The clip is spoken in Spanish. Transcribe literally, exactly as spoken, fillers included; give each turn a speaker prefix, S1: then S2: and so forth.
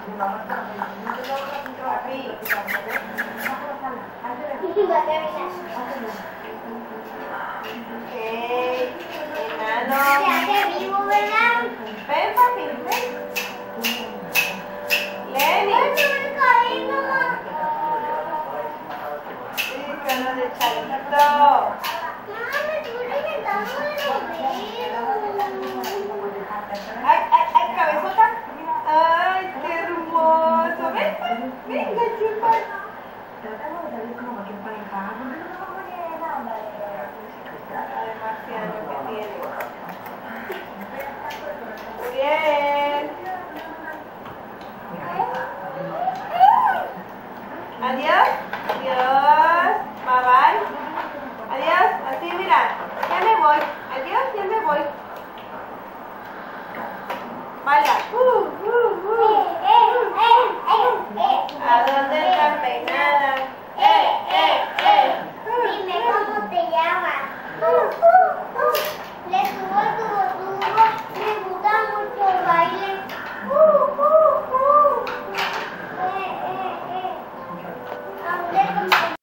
S1: Ok, enano.
S2: Se hace vivo, ¿verdad?
S1: Ven, papi, ven. Lenny.
S2: ¡Ay, se me caí, mamá!
S1: Sí, cara de changuito.
S2: Mamá, me estuve reventando de los dedos.
S1: Ay, ay, ay, cabezota. Ay, qué hermoso. Ven, venga, chicos.
S3: Tratamos de salir como cualquier pareja, porque no somos manera, onda
S1: Cara de marciano que tiene. Bien. Adiós. Adiós. Bye bye. Adiós. Así, mira. Ya me voy. Adiós, ya me voy.